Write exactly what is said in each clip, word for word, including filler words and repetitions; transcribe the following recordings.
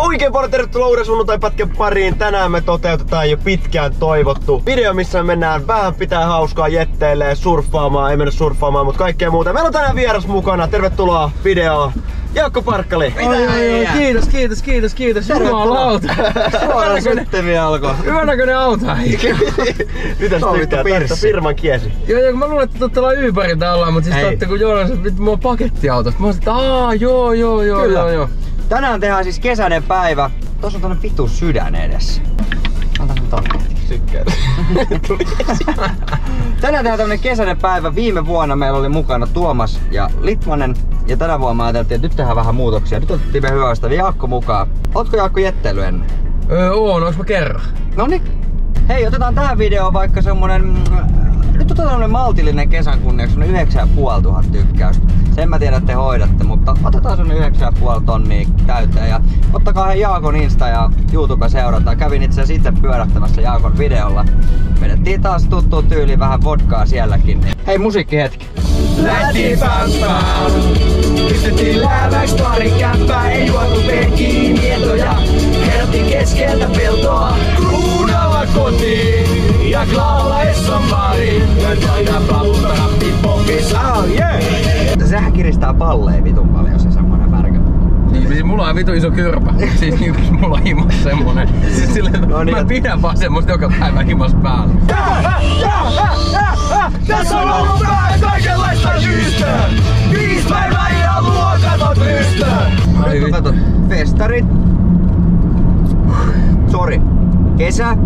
Oikein paljon tervetuloa uuden sunnuntai-pätkän pariin. Tänään me toteutetaan jo pitkään toivottu video, missä me mennään vähän pitää hauskaa jetteille, surffaamaan, ei mennä surffaamaan, mutta kaikkea muuta. Meillä on tänään vieras mukana. Tervetuloa videoon. Jaakko Parkkali. Oi, oi, oi, kiitos, kiitos, kiitos, kiitos. Jumalauta. Suoraan sytteviä alkoi. Hyvänäköinen auto. Mitäs tykkää tästä firman kiesi? Joo, joo, mä luulen, että tuotte ollaan Uberilta ollaan, mutta siis tuotte kun Joonas, että mulla on pakettiautosta. Mä oon että aah, joo, joo, joo, Kyllä. joo, joo. Tänään tehdään siis kesäinen päivä. Tuossa on tonne vitu sydän edessä. Anta sen tonne. Tykkää. Tänään tehdään tämmönen kesäinen päivä. Viime vuonna meillä oli mukana Tuomas ja Litmanen. Ja tänä vuonna mä ajateltiin, että nyt tehdään vähän muutoksia. Nyt otettiin me hyvä ystävä Jaakko mukaan. Ootko Jaakko jetteily ennen? Öö, oon, onks mä kerran? Noniin. Hei, otetaan tähän videoon vaikka semmonen... Nyt otetaan tämmönen maltillinen kesän kunniaksi, semmonen yhdeksän ja puoli tuhatta tykkäystä. Sen mä tiedän, että te hoidatte, mutta otetaan semmonen yhdeksän ja puoli tonnia täyteen. Ja ottakaa hei Jaakon Insta ja YouTube seurataan. Kävin itse asiassa itse pyörähtämässä Jaakon videolla. Vedettiin taas tuttuun tyyliin vähän vodkaa sielläkin. Hei, musiikkihetki. Lähti pämpään, pistettiin lääväks pari kämpää, ei juotu penkiin mietoja, herättiin keskeltä peltoa, kruunalla kotiin, ja Klaalla Esson baariin, löydään palusta rappipopissa, oh yeah! Sehän kiristää palleen vitun paljon se semmonen värkä. Niin, siis mulla on vitu iso kyrpä. Siis niinku mulla on himas semmonen. Siis silleen, no niin, mä pidän vaan semmoista joka päivä himas päällä. Tässä on ollut vähän kaikenlaista jystä, viis päivää ja luokatot rystä. Nyt on kato, festarit. Sori, kesä.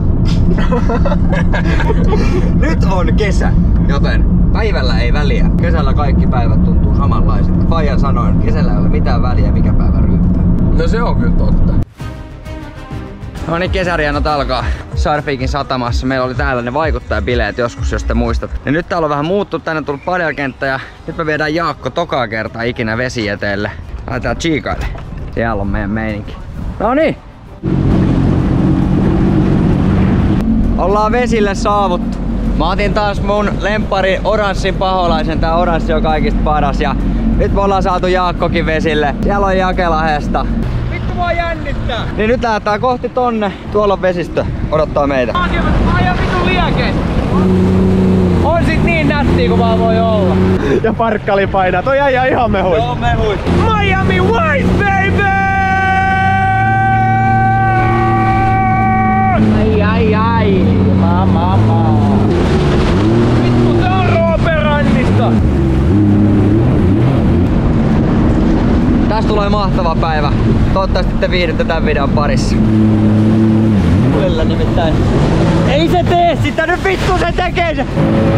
Nyt on kesä, joten päivällä ei väliä. Kesällä kaikki päivät tuntuu samanlaisilta. Fajan sanoin, kesällä ei ole mitään väliä mikä päivä ryyppää. No se on kyllä totta. No niin, kesärienot alkaa Sarfiikin satamassa. Meillä oli täällä ne vaikuttajabileet joskus, jos te muistat. Ja nyt täällä on vähän muuttunut, tänne on tullut padelkenttä ja nyt me viedään Jaakko tokaa kertaa ikinä vesieteelle. Lähdetään chiikaille. Siellä on meidän meininki. No niin. Ollaan vesille saavuttu. Mä otin taas mun lemppari oranssin paholaisen. Tää oranssi on kaikista paras ja nyt me ollaan saatu Jaakkokin vesille. Siellä on Jakelahesta. Vittu mua jännittää! Niin nyt lähdetään kohti tonne. Tuolla on vesistö. Odottaa meitä. Mä ajan vitun liäkeet! On sit niin nättiä kuin vaan voi olla. Ja Parkkali painaa. Toi äijä ihan mehuis. Joo, mehuis. Miami Vice, baby! Ai ai ai! Ma ma ma! Vittu tää on Rooperannista! Tästä tulee mahtava päivä. Toivottavasti te viihdytte tän videon parissa. Kyllä nimittäin. Ei se tee sitä, nyt vittu se tekee se!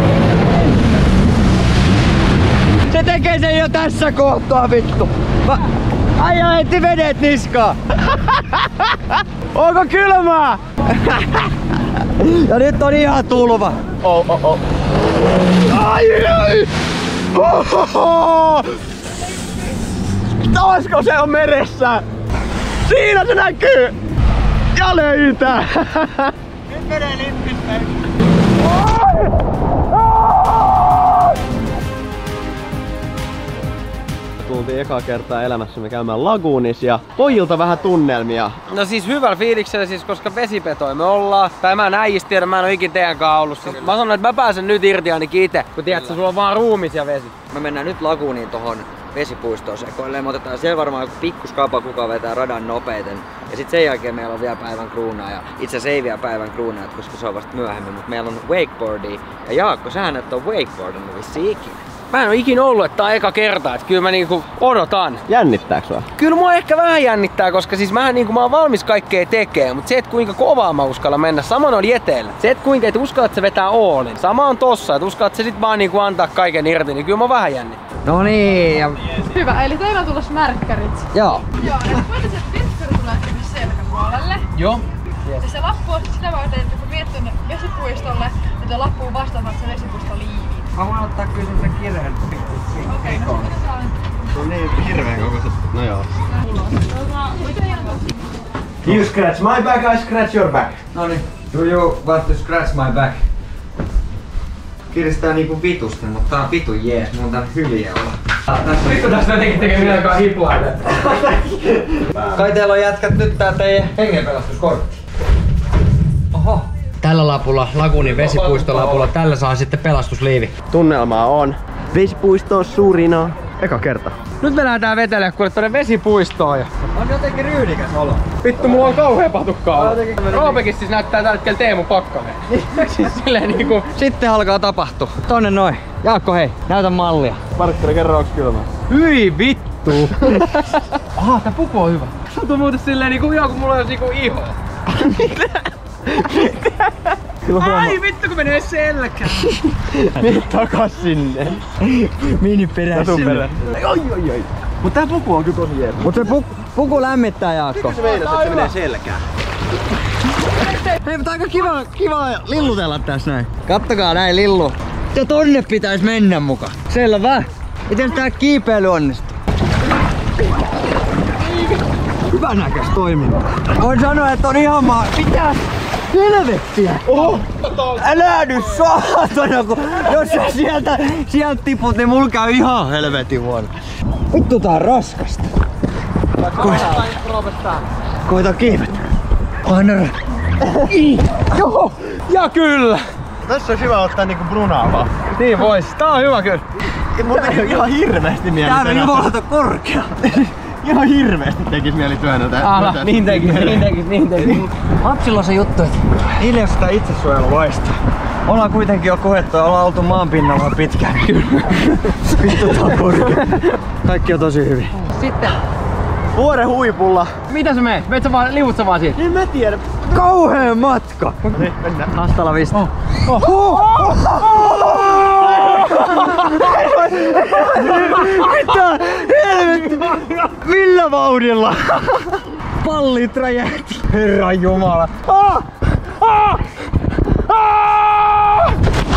Se tekee sen jo tässä kohtaa vittu! Va Aija etti vedet niskaan! Onko kylmää? Ja nyt on ihan tulva! Oh, oh, oh. Ai, ai. Oh, oh, oh. Oisko se on meressä? Siinä se näkyy! Ja löytää! Nyt menee lippistä! Tultiin ekaa kertaa elämässämme käymään laguunis ja pojilta vähän tunnelmia. No siis hyvällä fiiliksellä siis, koska vesipetoja me ollaan. Tai mä en äijistä tiedä, mä en oo ikin teidän kanssa ollut. Siis mä sanon, että mä pääsen nyt irti ainakin ite. Kun tiedät, sulla on vaan ruumis ja vesi. Me mennään nyt laguuniin tohon vesipuistoon sekoilleen. Me otetaan siellä varmaan joku pikkuskapa, kuka vetää radan nopeiten. Ja sit sen jälkeen meillä on vielä päivän kruunaa. Ja itse asiassa ei vielä päivän kruunaa, koska se on vasta myöhemmin. Mutta meillä on wakeboardia. Ja Jaakko, sähän et on wakeboardannut vissiin ikinä. Mä en oo ikin ollut, että tää on eka kerta, että kyllä mä niinku odotan. Jännittääks sua? Kyllä mua ehkä vähän jännittää, koska siis mähän niinku mä oon valmis kaikkea tekee, mutta se, et kuinka kovaa mä uskallan mennä, sama on jeteellä. Se, et kuinka et uskallat se vetää oolin. Sama on tossa, että uskallat se sit vaan niinku antaa kaiken irti, niin kyllä mä vähän jännittää. No niin, ja... Hyvä, eli teillä on tulossa märkkärit. Joo. Joo, ja voitaisiin, että vinkkari tulee sinne selkäpuolelle. Joo. Ja se lappu on sit sitä varten, että kun viet tuonne vesipuistolle, niin tuo lappu on vastaan se vesipuisto liiviin. Mä voin ottaa kyllä semmosen kirjeen. Okei, no otetaan. No niin, hirveen kokoiset. No joo. You scratch my back, I scratch your back. Noniin. Do you want to scratch my back? Kiristää niinku vitusti, mutta tää on vitun jees, mun on täällä hyviä olla. Vittu tästä jotenkin tekee minä alkaa hiplailla. Kai teillä on jätkät nyt tää teidän hengenpelastuskortti. Oho. Tällä lapulla, Lagunin vesipuistolapulla, tällä saa sitten pelastusliivi. Tunnelmaa on. Vesipuisto on suurina. Eka kerta. Nyt me lähdetään vetelee kuule tonne vesipuistoon. Ja... On jotenkin ryydikäs olo. Vittu, mulla on kauhea patukkaa. Roopekis siis näyttää tällä hetkellä Teemu Pakkanen. Siis silleen niinku... Sitten alkaa tapahtua. Tonne noin. Jaakko hei, näytä mallia. Parkkari kerran onks kylmä? Hyi vittu! Aha, tää puku on hyvä. Tuntuu muuten silleen niinku ihan kun mulla on niinku iho. Ai vittu kun menee selkään! Takas sinne. Mini perä sinne. Oi oi oi. Mut tää puku on kyllä tosi hieno. Mut se puku, puku lämmittää, Jaakko. Mikä se meinas, että se menee selkään? Hei, mutta aika kiva, kiva lillutella tässä näin. Kattokaa näin lillu. Ja tonne pitäis mennä muka. Selvä. Miten tää kiipeily onnistuu? Hyvän näköistä toimintaa. Voin sanoa, että on ihan maa... Mitä? Helvettiä! Oho! Älä nyt saatana, kun jos sä sieltä, sieltä tiput, niin mulla käy ihan helvetin huono. Vittu tää on raskasta. Koita, koita kiivetä. Aina ra... Joo! Ja kyllä! Tässä on hyvä ottaa niinku brunaa vaan. Niin vois. Tää on hyvä kyllä. Mulla teki ihan hirveesti mieli Tää on työnnä. jumalata korkea. Ihan hirveesti tekis mieli työnnä. Ala, niin tekis, niin tekis, niin tekis. Lapsilla on se juttu, että niille jos sitä itsesuojelu vaistaa. Ollaan kuitenkin jo koettu ja ollaan oltu maan pinnalla pitkään. Vittu tää on korkea. Kaikki on tosi hyvin. Sitten, Vuoren huipulla. mitä sä meet? Meet sä vaan, liuut sä vaan siitä? En mä tiedä. Kauhea matka! Niin, mennään. Hasta la vista. Oh. Oh. Mitä helvetti? Millä vauhdilla? Pallit räjähti. Herran jumala. Ah! Ah! Ah!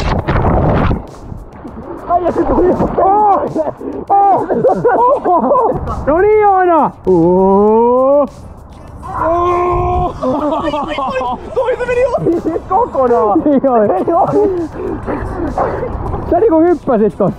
Ai se tuli. Oh! Oh! No niin Joona! Oh! Toi se meni ohi kokonaan. Sä niinku hyppäsit tossa.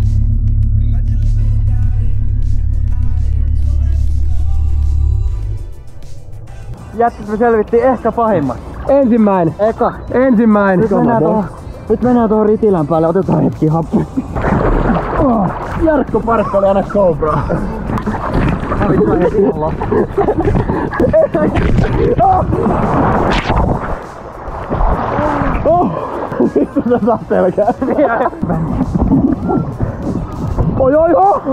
Jätkät me selvittiin ehkä pahimmat. Ensimmäinen. Eka. Ensimmäinen. Nyt mennään tuohon, nyt mennään tuohon ritilän päälle, otetaan hetki happea. Oh. Jarkko Parkka oli aina GoPro. Vittu heti olla. Oh! Vittu sä saat selkää. Oi oi oi!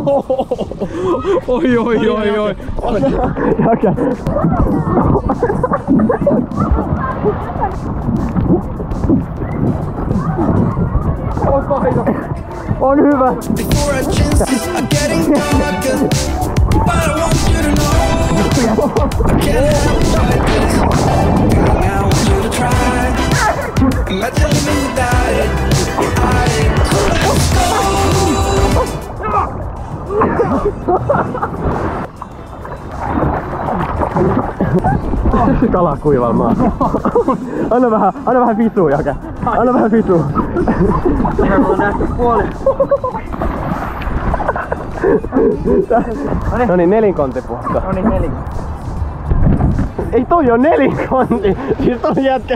Oi oi oi oi. Okei. On hyvä. Before our chances are getting darker, but I want you to know I can't help this. Girl, I want you to try. Imagine living without it. I let's go. Kala kuivalmaa. Anna vähän, anna vähän vitua, Jake. Anna vähän vitua. Me ollaan nähty puoli. No niin, nelinkontipuhta. No niin, neljä. Ei toi on nelinkonti. Siis toi jätkä.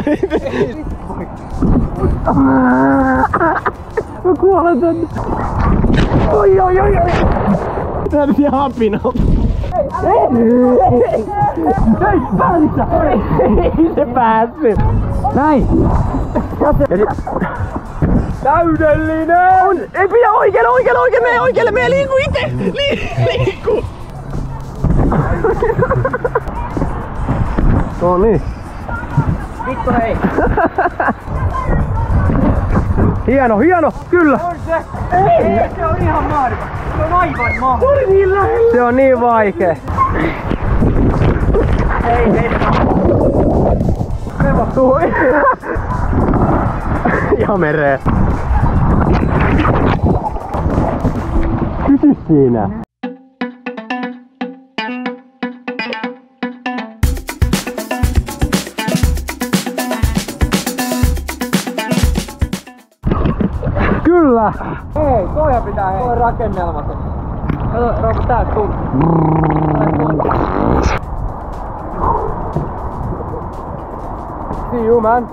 Mä kuolen tänne. Oi oi oi oi. Tää on ihan hapinalta. Ei! Ei! Ei päästä! Ei se päässyt! Näin! Täydellinen! On! Ei pidä oikealle, oikealle, oikealle, mene oikealle, mene liiku ite! Li, liiku! No niin. Vittu hei! Hieno, hieno! Kyllä! On se! Ei! Se on ihan mahdoton! Se on aivan mahdoton! Oli niin lähellä! Se on niin vaikee. Ei, ei! Tuu! Ihan mereen. Pysy siinä! Kyllä! Hei, toihan pitää hei. Toi rakennelmaton. Kato, Roope, täältä tuu. See you, man.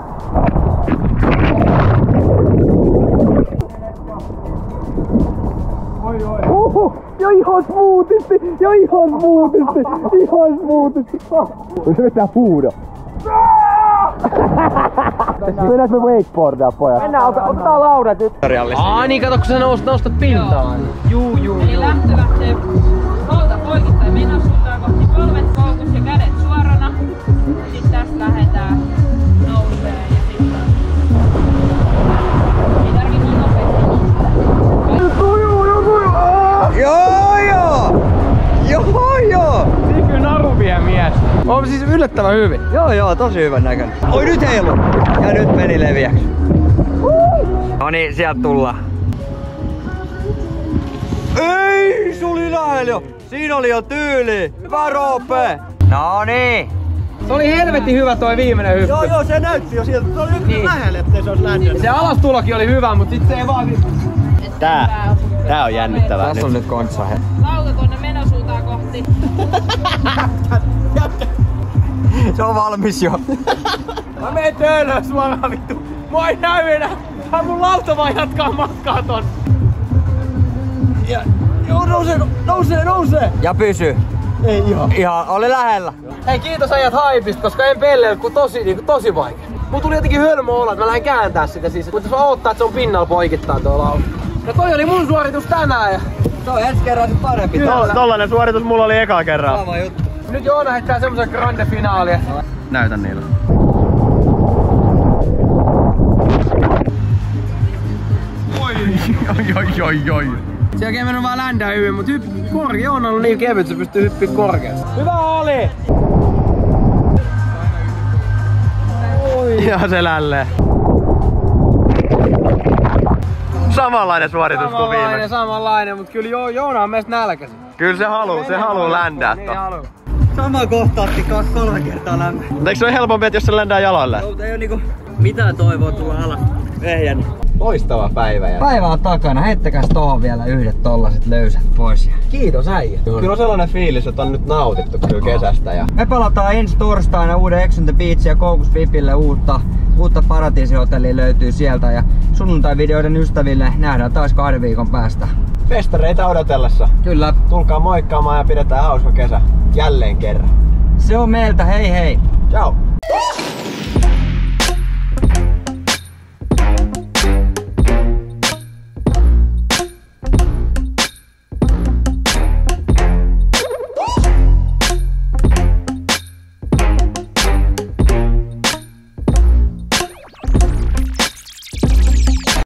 Oi, oi. Uhu, ja ihan smoothisti, ja ihan smoothisti, ihan smoothisti. Se vetää huudo. Mennään me wakeboardaa, pojat. Mennään, ota, otetaan laudat nyt. Aa niin, kato kun sä noust, nostat pintaan. Juu, juu, Eli juu. lähtö lähtee polta poikittain menosuuntaan kohti polvet, koukus ja kädet suorana. Sitten tästä lähdetään nousee ja sitten ei tarvii niin nopeasti. Joo joo! Joo joo! Siinä kyllä naru vie mies. On siis yllättävän hyvin. Joo joo, tosi hyvän näköinen. Oi nyt heilu! Ja nyt meni leviäksi. No niin, sieltä tullaan. Ei, se oli lähellä jo! Siinä oli jo tyyli! Hyvä Roope! No niin! Se oli helvetin hyvä toi viimeinen hyppy. Joo joo, se näytti jo sieltä. Se oli nyt niin lähellä, ettei se olisi lännellä. Se alastulokin oli hyvä, mutta sit se ei vaan... Tää, tää on jännittävää. Tässä on nyt kontsa he. Lauta tuonne menosuuntaan kohti. Se on valmis jo. Mä menen töölöön suoraan vittu. Mua ei näy enää. Tää mun lauta vaan jatkaa matkaa ton. Ja, joo, nousee, nousee, nousee. Ja pysy. Ei ihan. Ihan, oli lähellä. Hei, kiitos äijät haipista, koska en pelleillä, kun tosi, niin, tosi vaikea. Mulla tuli jotenkin hölmö olla, että mä lähden kääntää sitä siis. Mutta jos odottaa, että se on pinnalla poikittain tuo lauta. Ja toi oli mun suoritus tänään ja... Se on ensi kerran sit parempi. Tol, tollanen suoritus mulla oli eka kerran. Sama juttu. Nyt Joona heittää semmosen grande finaalia. Näytän niille. Oi, oi, oi, oi. Se oikein mennyt vaan ländää hyvin, mut hypp korkea on ollut niin kevyt, se pystyy hyppiä korkeasti. Hyvä oli! Ihan selälleen. Samanlainen suoritus kuin Samanlainen, viime. samanlainen, mut kyllä jo, Joona on meistä nälkäisin. Kyllä se haluu, se haluu ländää Niin to. haluu. Sama kohta otti kaksi kolme kertaa lämpö. Mutta eikö se ole helpompi, että jos se ländää jalalle? Mutta ei oo niinku mitään toivoa tulla alas. Ehjän. Loistava päivä. Ja... Päivä on takana, heittäkäs tohon vielä yhdet tollaset löysät pois. Kiitos äijä. Kyllä on sellainen fiilis, että on nyt nautittu kyllä kesästä. Ja... Me palataan ensi torstaina uuden Ex on the Beach ja Koukus Vipille uutta, uutta paratiisihotellia löytyy sieltä. Ja sunnuntai-videoiden ystäville nähdään taas kahden viikon päästä. Festareita odotellessa. Kyllä, Tulkaa moikkaamaan ja pidetään hauska kesä. Jälleen kerran. se on meiltä, hei hei! Ciao!